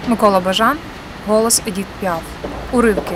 Микола Бажан, голос Едіт Піаф. Уривки.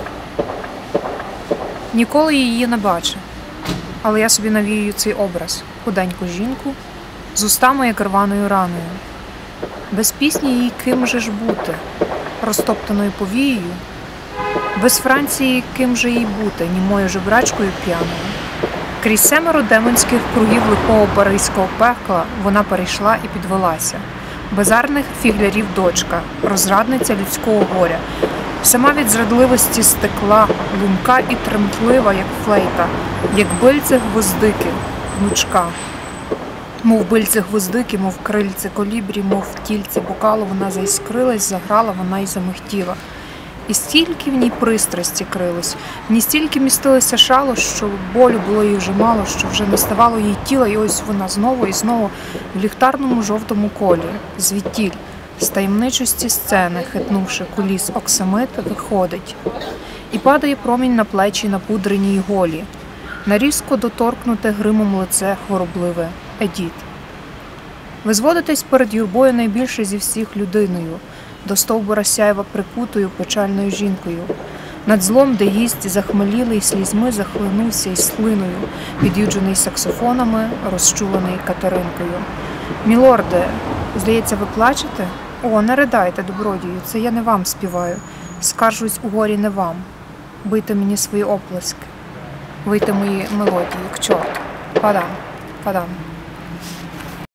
Ніколи її не бачив, але я собі навіюю цей образ – худеньку жінку з устами як рваною раною. Без пісні їй ким же ж бути, розтоптаною повією? Без Франції ким же їй бути, німою жебрачкою п'яною? Крізь 7 демонських кругів лихого паризького пекла вона перейшла і підвелася. Безарних фіглярів дочка, розрадниця людського горя. Сама від зрадливості стекла, лунка і тремтлива, як флейта, як бильце гвоздики, гнучка. Мов бильце гвоздики, мов крильце колібрі, мов тільце бокалу, вона заіскрилась, заграла, вона й замихтіла. І стільки в ній пристрасті крилось, в ній стільки містилося шало, що болю було їй вже мало, що вже не ставало їй тіла, і ось вона знову і знову в ліхтарному жовтому колі, звідтіль, з таємничості сцени, хитнувши куліс оксамит, виходить. І падає промінь на плечі напудрені й голі, на різко доторкнуте гримом лице хворобливе Едіт. Ви зводитесь перед юрбою найбільше зі всіх людиною, до стовбура сяйва прикутою печальною жінкою. Над злом, де гість захмелілий слізьми захлинувся із слиною, під'юджений саксофонами, розчулений Катеринкою. Мілорде, здається, ви плачете? О, не ридайте, добродію, це я не вам співаю. Скаржусь у горі не вам. Бийте мені свої оплески. Вийте мої мелодії, к чорту. Падам, падам.